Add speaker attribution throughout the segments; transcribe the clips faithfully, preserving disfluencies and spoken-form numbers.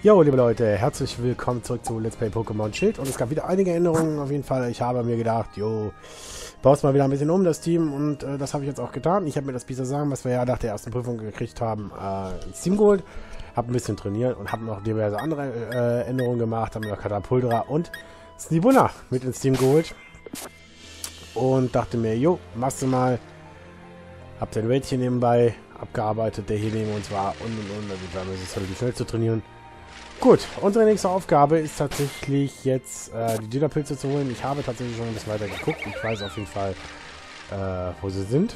Speaker 1: Jo, liebe Leute, herzlich willkommen zurück zu Let's Play Pokémon Schild. Und es gab wieder einige Änderungen auf jeden Fall. Ich habe mir gedacht, jo, baust mal wieder ein bisschen um, das Team. Und äh, das habe ich jetzt auch getan. Ich habe mir das Bisa-Sagen, was wir ja nach der ersten Prüfung gekriegt haben, äh, ins Team geholt. Habe ein bisschen trainiert und habe noch diverse andere äh, Änderungen gemacht. Habe mir noch Katapultra und Snibuna mit ins Team geholt. Und dachte mir, jo, machst du mal. Hab den Raid nebenbei abgearbeitet, der hier neben uns war. Und und und. Also da ist es relativ schnell zu trainieren. Gut, unsere nächste Aufgabe ist tatsächlich jetzt äh, die Dönerpilze zu holen. Ich habe tatsächlich schon ein bisschen weiter geguckt. Ich weiß auf jeden Fall, äh, wo sie sind.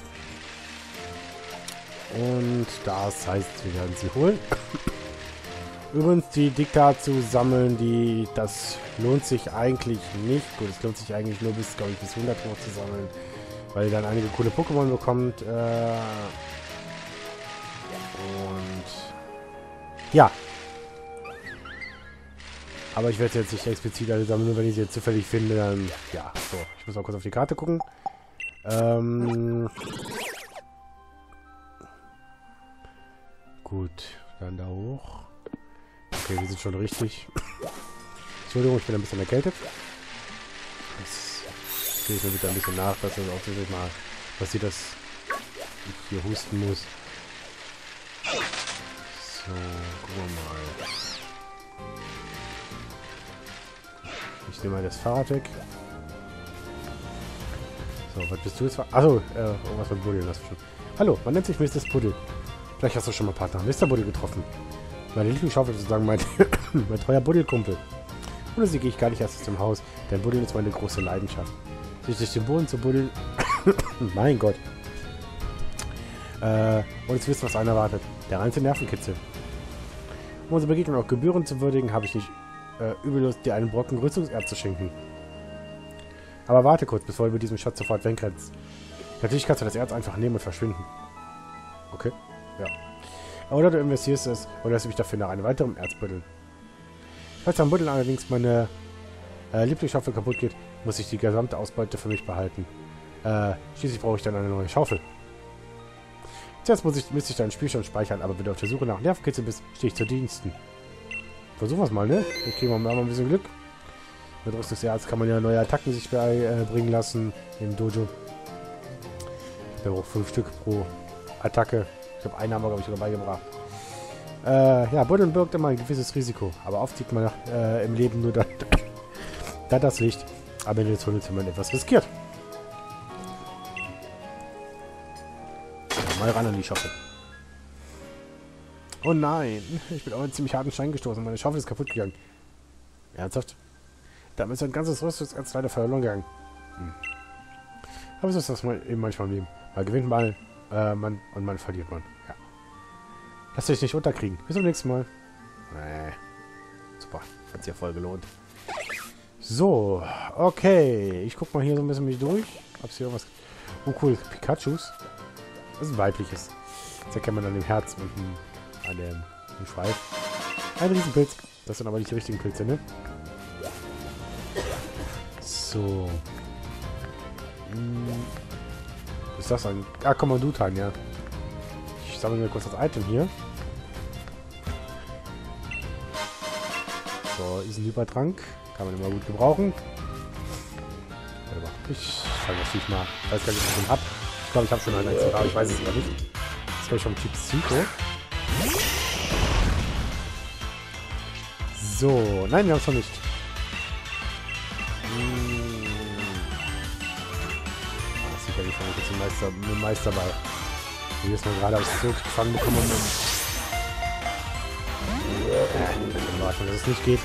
Speaker 1: Und das heißt, wir werden sie holen. Übrigens, die Dikta zu sammeln, die das lohnt sich eigentlich nicht. Gut, es lohnt sich eigentlich nur bis, glaube ich, bis hundert hoch zu sammeln, weil ihr dann einige coole Pokémon bekommt. Äh, und ja. Aber ich werde jetzt nicht explizit alle sammeln, nur wenn ich sie jetzt zufällig finde, dann, ja, so. Ich muss mal kurz auf die Karte gucken. Ähm. Gut, dann da hoch. Okay, wir sind schon richtig. Entschuldigung, ich bin ein bisschen erkältet. Jetzt gehe ich mir bitte ein bisschen nach, dass es auch mal passiert, dass ich hier husten muss. So, gucken wir mal. Ich nehme mal das Fahrrad weg. So, was bist du jetzt? Achso, äh, irgendwas mit Buddel. Das bestimmt. Hallo, man nennt sich Mister Buddel. Vielleicht hast du schon mal ein paar Tage Mister Buddel getroffen. Meine Lieblingsschaufel sozusagen mein, mein treuer Buddelkumpel. Ohne sie gehe ich gar nicht erst aus dem Haus, denn Buddel ist meine große Leidenschaft. Sich durch den Boden zu buddeln. Mein Gott. Äh, und jetzt wisst ihr, was einer erwartet. Der reinste Nervenkitzel. Um unsere Begegnung auch gebührend zu würdigen, habe ich nicht äh, übellos dir einen Brocken Rüstungserz zu schenken. Aber warte kurz, bevor du mit diesem Schatz sofort wegrennst. Natürlich kannst du das Erz einfach nehmen und verschwinden. Okay, ja. Oder du investierst es oder lässt mich dafür nach einem weiteren Erz buddeln. Falls am Buddeln allerdings meine äh, Lieblingsschaufel kaputt geht, muss ich die gesamte Ausbeute für mich behalten. Äh, schließlich brauche ich dann eine neue Schaufel. Zuerst muss ich, müsste ich deinen Spielstand speichern, aber wenn du auf der Suche nach Nervenkitzel bist, stehe ich zu Diensten. Versuchen wir es mal, ne? Ich kriege mal ein bisschen Glück. Mit Rüstungserz kann man ja neue Attacken sich beibringen lassen im Dojo. Ich habe auch fünf Stück pro Attacke. Ich habe einen haben wir, glaube ich, sogar beigebracht. Äh, ja, Buddeln birgt immer ein gewisses Risiko. Aber oft sieht man äh, im Leben nur da, da das Licht. Aber in der Zone ist man etwas riskiert. Ja, mal ran an die Schaufel. Oh nein, ich bin auf einen ziemlich harten Stein gestoßen. Meine Schaufel ist kaputt gegangen. Ernsthaft? Damit ist ein ganzes Rüstungserz leider verloren gegangen. Hm. Aber so ist das mal eben manchmal im Leben. Mal gewinnt man, äh, man und man verliert man. Ja. Lass dich nicht unterkriegen. Bis zum nächsten Mal. Nee. Super. Hat sich ja voll gelohnt. So, okay. Ich guck mal hier so ein bisschen mich durch. Ob's hier irgendwas... Oh cool, Pikachus. Das ist ein weibliches. Das erkennt man an dem Herz und an dem, dem Schweif. Ein Riesenpilz. Das sind aber nicht die richtigen Pilze, ne? So. Hm. Was ist das ein... Ah, Kommandutan, ja. Ich sammle mir kurz das Item hier. So, ist ein Hypertrank. Kann man immer gut gebrauchen. Warte mal. Ich zeige das nicht mal. Ich weiß gar nicht, ob ich den hab. Ich glaube, ich habe schon einen Exemplar. Ich weiß es aber nicht. Das ist gleich vom Typ Psycho. So. Nein, wir haben es noch nicht. Hm. Ah, sicherlich fange ich jetzt den Meister, mit dem Meisterball. Wie wir es mal gerade aus so gefangen bekommen und dann war schon, dass es nicht geht.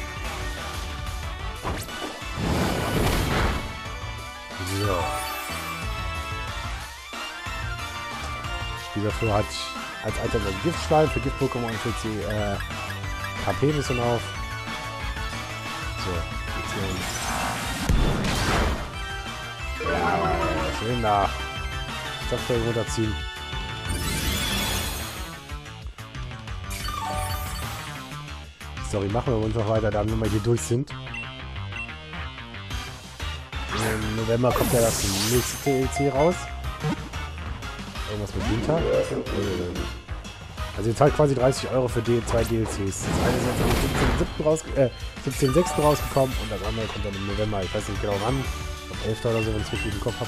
Speaker 1: So. Dieser Flur hat als Item ein Giftschwein für Gift-Pokémon und füllt sie äh, K P ein bisschen auf. So, jetzt hier. Ja, schön da. Software runterziehen. Sorry, machen wir uns noch weiter, da wir mal hier durch sind. Im November kommt ja das nächste T L C raus. Irgendwas mit Winter. Also ihr zahlt quasi dreißig Euro für die zwei D L Cs. Das eine ist jetzt am siebzehnten siebten raus, äh, siebzehnten sechsten rausgekommen und das andere kommt dann im November. Ich weiß nicht genau wann. Am elften oder so, wenn ich es richtig im Kopf habe.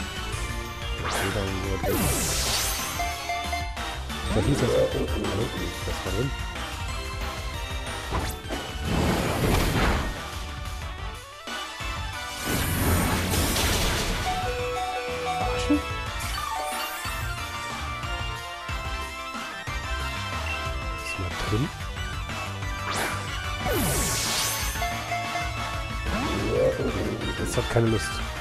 Speaker 1: Was hieß das? Hallo? Das war drin. Verarschen? Ist mal drin. Das hat keine Lust.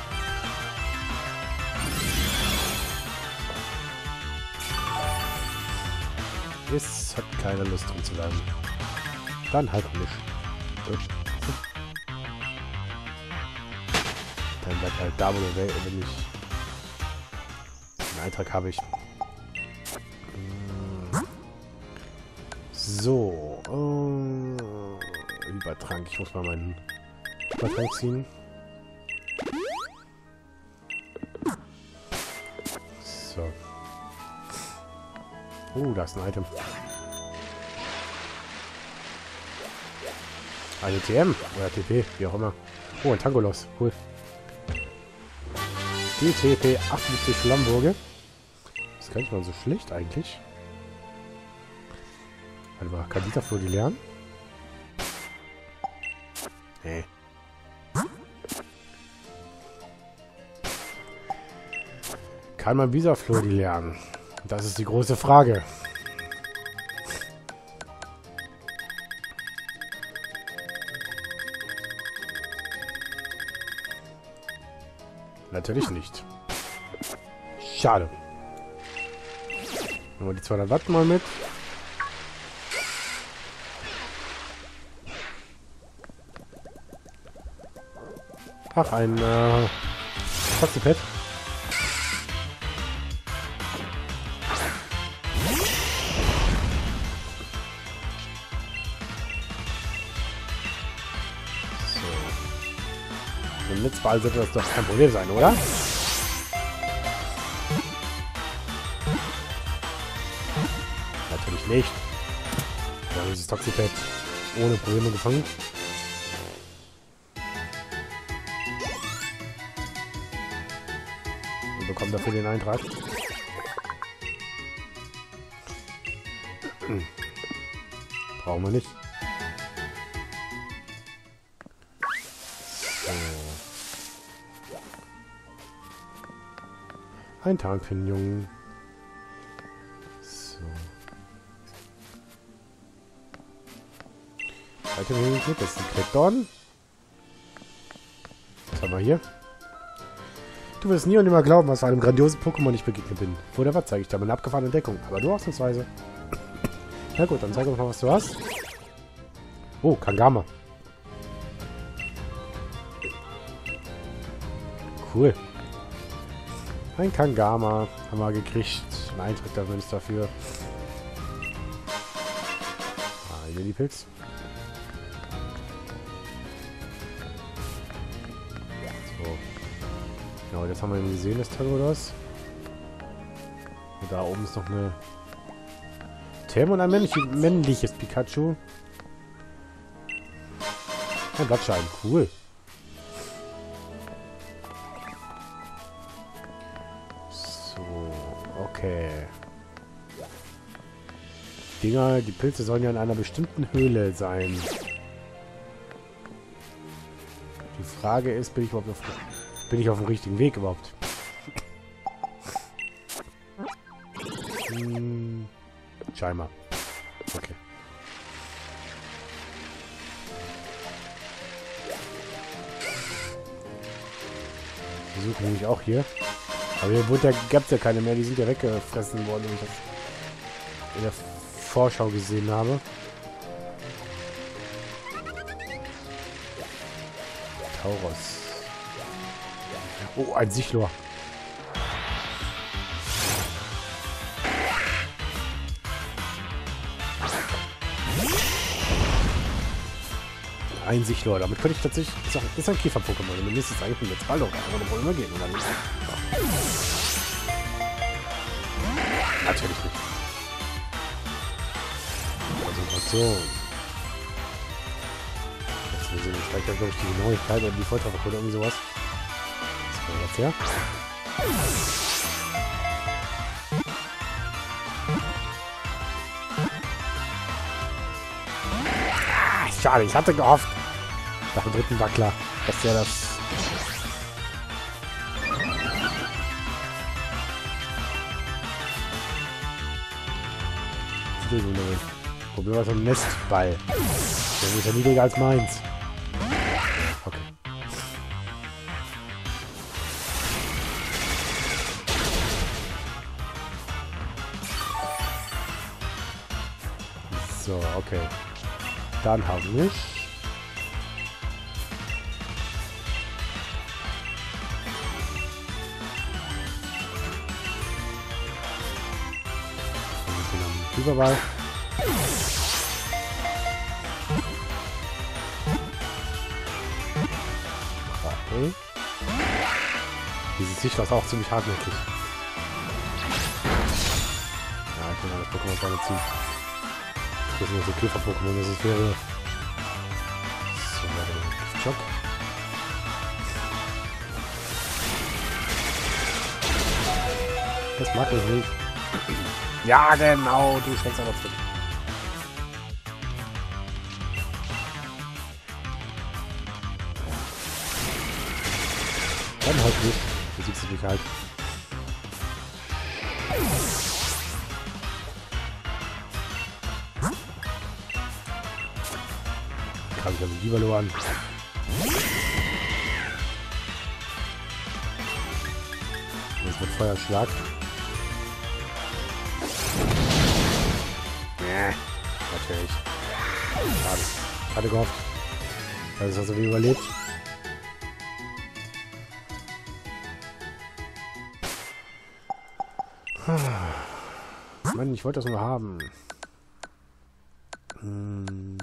Speaker 1: Es hat keine Lust drin zu bleiben. Dann halt nicht. Dann bleibt halt da, wo du will, wenn ich. Den Eintrag habe ich. So. Äh, Übertrank. Ich muss mal meinen Übertrank ziehen. So. Oh, da ist ein Item. Eine T M oder T P, wie auch immer. Oh, ein Tangolos. Cool. D T P achtundsiebzig Flammenburge. Das ist gar nicht mal so schlecht eigentlich. Warte mal, kann dieser Flur die lernen? Nee. Kann man dieser Flur die lernen? Das ist die große Frage. Natürlich nicht. Schade. Nehmen wir die zweihundert Watt mal mit. Ach, ein äh, Tastenpad. Im Netzball sollte das doch kein Problem sein, oder? Natürlich nicht. Wir haben dieses Toxipad ohne Probleme gefangen. Und bekommen dafür den Eintrag. Hm. Brauchen wir nicht. Ein Tarnpinion. So. Item das ist ein Crackdown. Was haben wir hier? Du wirst nie und nimmer glauben, was für einem grandiosen Pokémon ich begegnet bin. Vor der Watt zeige ich dir meine abgefahrene Entdeckung, aber du ausnahmsweise. Na gut, dann zeig uns mal, was du hast. Oh, Kangama. Cool. Ein Kangama haben wir gekriegt. Ein Eintritt da ist dafür. Ah, hier die Pilz. So. Genau, das haben wir eben gesehen, das Tangolos. Und da oben ist noch eine Tem und ein männlich männliches Pikachu. Ein Blattschein, cool. Okay. Dinger, die Pilze sollen ja in einer bestimmten Höhle sein. Die Frage ist, bin ich überhaupt auf, bin ich auf dem richtigen Weg überhaupt? Hm, scheinbar. Okay. Wir suchen nämlich auch hier. Aber hier gab es ja keine mehr, die sind ja weggefressen worden, wie ich das in der Vorschau gesehen habe. Tauros. Oh, ein Sichlor. Ein Sichlor. Damit könnte ich tatsächlich... Ist, auch, ist ein Käfer-Pokémon. Dann müsste es eigentlich mit Netzball doch einfach eine Probleme gehen, oder nicht? Natürlich nicht. So. Jetzt müssen wir vielleicht, glaube ich, die Genauigkeit oder die Volltrefferquote, irgendwie sowas. Das kommt jetzt her. Ah, schade, ich hatte gehofft. Nach dem dritten war klar, dass der das... Probieren wir so einen Nestball. Der ist ja niedriger als meins. Okay. So, okay. Dann habe ich... Überball. Okay. Dieses Sicht ist auch ziemlich hartnäckig. Ja, ich kann mal das Pokémon vorne ziehen. Das sind so Käfer-Pokémon, das ist wäre. So, warte, Giftschock. Das mag ich nicht. Ja, genau, du schreckst aber zurück. Dann halt nicht. Du siehst du dich halt. Kann ich also Livalo an. Das wird Feuerschlag. Nee, natürlich. Schade. Ich hatte gehofft. Das ist also wie überlebt. Mann, ich wollte das nur haben. Hm.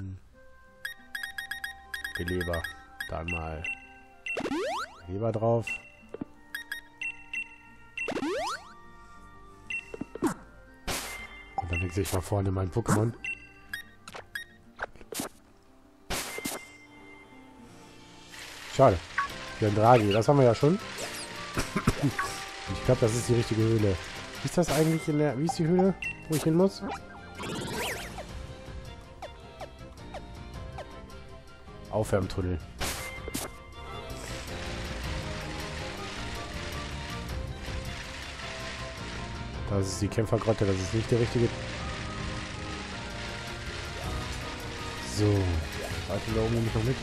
Speaker 1: Beleber. Dann mal Beleber drauf. Und dann wechsle ich mal vorne mein Pokémon. Schade. Hier ein Draghi. Das haben wir ja schon. Ich glaube, das ist die richtige Höhle. Wie ist das eigentlich in der... Wie ist die Höhle, wo ich hin muss? Aufwärmtunnel. Das ist die Kämpfergrotte, das ist nicht der richtige... So. Warte, da oben nehme ich noch mit.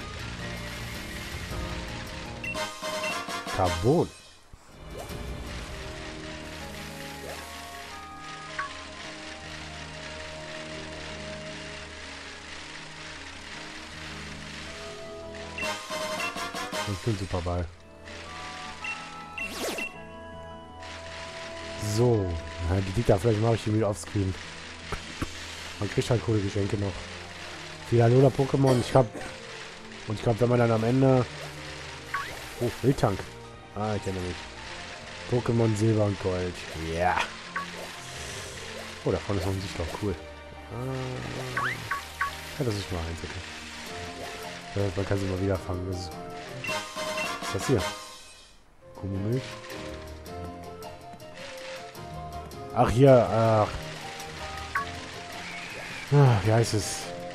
Speaker 1: Carbon. Ich bin super Ball. So. Ja, die liegt da, vielleicht mache ich die wieder offscreen. Man kriegt halt coole Geschenke noch. Viele Alola-Pokémon. Ich hab. Und ich glaube, wenn man dann am Ende. Oh, Wildtank. Ah, ich erinnere mich. Pokémon Silber und Gold. Ja. Yeah. Oh, da vorne ist noch ein Sichtloch. Cool. Ah. Ja, das ist mal eins, okay. Man kann sie mal wieder fangen. Das ist. Was ist das hier? Kuhmilch. Ach, hier, ach. Ah, wie heißt es?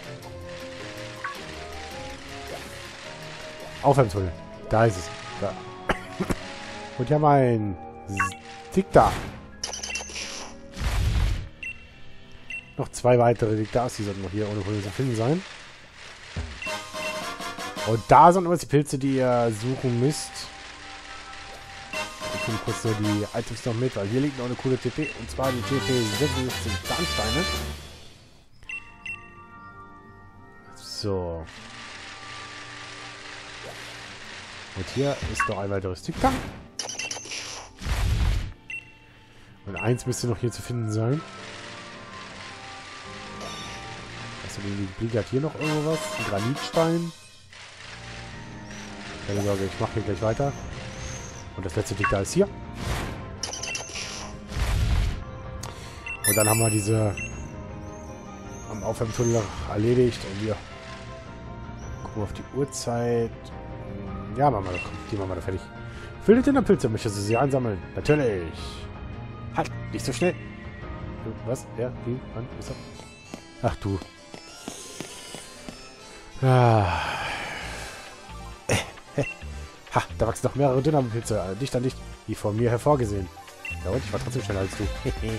Speaker 1: Aufwärmtunnel. Da ist es. Da. Und hier mein Dicta. Noch zwei weitere Dictas, die sollten noch hier ohne Probleme zu finden sein. Und da sind immer die Pilze, die ihr suchen müsst. Ich nehme kurz so die Items noch mit, weil hier liegt noch eine coole T P. Und zwar die T P sechsundsiebzig Zahnsteine. So. Und hier ist noch ein weiteres Ticktack. Und eins müsste noch hier zu finden sein. Also, liegt hier noch irgendwo was? Ein Granitstein. Keine Sorge, ich mache hier gleich weiter. Und das letzte Tick da ist hier. Und dann haben wir diese... Am Aufwärmtunnel erledigt. Und wir gucken auf die Uhrzeit. Ja, machen wir doch. Die machen wir doch fertig. Findet in der Pilze, möchtest du sie einsammeln? Natürlich. Halt, nicht so schnell. Was? Ja, wie? Wann? Ist er? Ach du. Ah. Ha, da wachsen noch mehrere Dynamo-Pilze. Äh, dicht an dicht. Wie von mir hervorgesehen. Ja und? Ich war trotzdem schneller als du.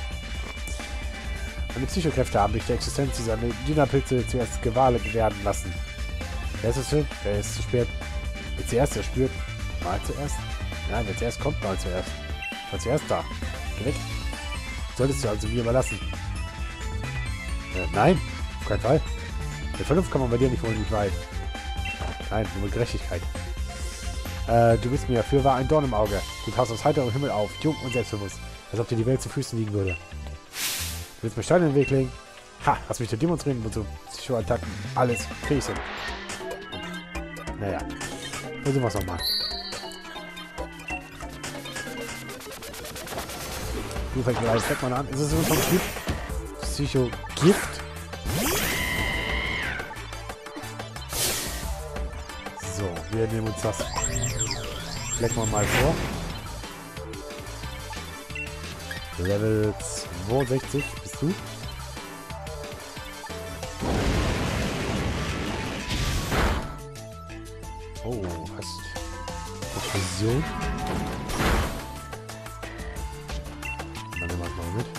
Speaker 1: Meine Psychokräfte haben durch die Existenz dieser Dynamo-Pilze zuerst gewahrt werden lassen. Wer ist es schön? Wer ist zu spät? Wer zuerst erspürt? Mal zuerst? Nein, wer zuerst kommt, mal zuerst. War zuerst da. Geh weg. Solltest du also mir überlassen. Äh, nein, auf keinen Fall. Mit Vernunft kann man bei dir nicht wohl nicht weit. Nein, nur mit Gerechtigkeit. Äh, du bist mir fürwahr ein Dorn im Auge. Du tauchst aus heiterem Himmel auf, jung und selbstbewusst, als ob dir die Welt zu Füßen liegen würde. Du willst mir Steine in den Weg legen? Ha, hast mich zu demonstrieren, wozu Psycho-Attacken alles fähig sind. Naja, versuchen wir es nochmal. Du fängst mir alles mal an. Ist es so vom Typ Psycho-Gift? So, wir nehmen uns das. Lecken wir mal vor. Level zweiundsechzig bist du. Oh, hast Fusion. Dann nehmen wir es mal mit.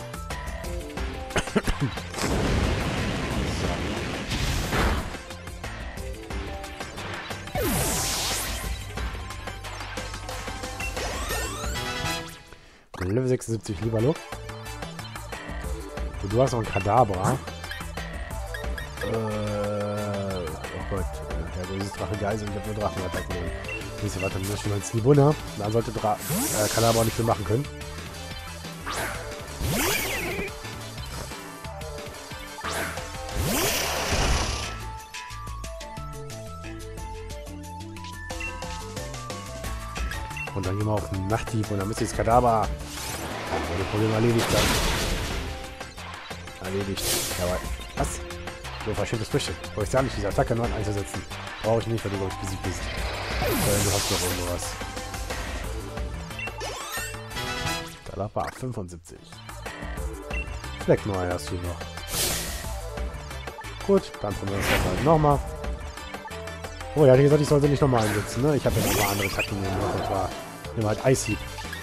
Speaker 1: Level sechsundsiebzig, lieber Look. Und du hast noch einen Kadabra. Äh, oh Gott. Der böse Drache Geisel. Ich habe nur Drachenattacken. Wisst ihr was, dann ist schon mal ins Niveau, ne? Dann sollte Dra äh, Kadabra nicht viel machen können. Und dann gehen wir auf den Nachtdieb und dann müsste jetzt Kadabra. Ohne Problem erledigt dann. Erledigt. Jawohl. Was? So verschiedene Früchte. Brauche ich gar nicht, diese Attacke neun einzusetzen. Brauche ich nicht, weil du, glaube ich, besiegt bist. Weil du hast noch irgendwas. Kadabra fünfundsiebzig. Fleckneu hast du noch. Gut, dann probieren wir das halt nochmal. Oh, er hatte gesagt, ich soll sie nicht nochmal einsetzen, ne? Ich habe ja nochmal andere Taktiken gemacht. Und zwar nehmen wir halt Ice-Heap.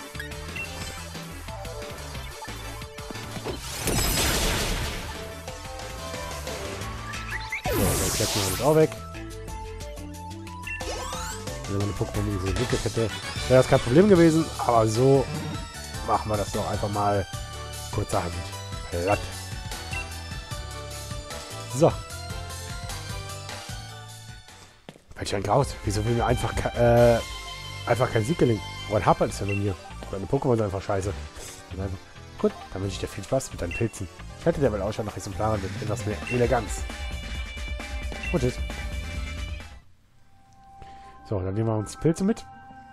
Speaker 1: So, dann kletten wir das auch weg. Wenn meine Pokémon diese Lücke hätte, wäre das kein Problem gewesen. Aber so machen wir das doch einfach mal kurzerhand platt. So. Welch ein Graus. Wieso will mir einfach, äh, einfach kein Sieg gelingen? Woran hapert es denn bei mir? Deine Pokémon sind einfach scheiße. Einfach, gut, dann wünsche ich dir viel Spaß mit deinen Pilzen. Ich hätte der wohl Ausschau nach Exemplaren mit etwas mehr Eleganz. Und tschüss. So, dann nehmen wir uns Pilze mit.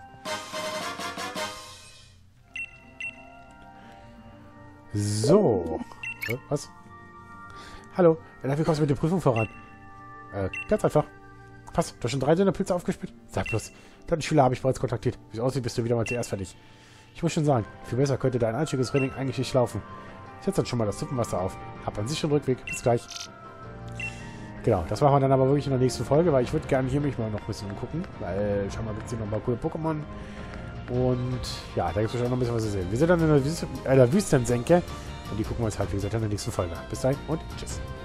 Speaker 1: So. Äh, was? Hallo, wie kommst du mit der Prüfung voran? Äh, ganz einfach. Pass, du hast schon drei deiner Pilze aufgespielt? Sag bloß. Deine Schüler habe ich bereits kontaktiert. Wie es aussieht, bist du wieder mal zuerst fertig. Ich muss schon sagen, viel besser könnte dein einziges Training eigentlich nicht laufen. Ich setze dann schon mal das Suppenwasser auf. Hab einen sicheren Rückweg. Bis gleich. Genau, das machen wir dann aber wirklich in der nächsten Folge, weil ich würde gerne hier mich mal noch ein bisschen gucken. Weil, schau mal, gibt es hier noch mal coole Pokémon. Und ja, da gibt es schon noch ein bisschen was zu sehen. Wir sind dann in der, Wüste, äh, der Wüstensenke. Und die gucken wir uns halt, wie gesagt, in der nächsten Folge. Bis dahin und tschüss.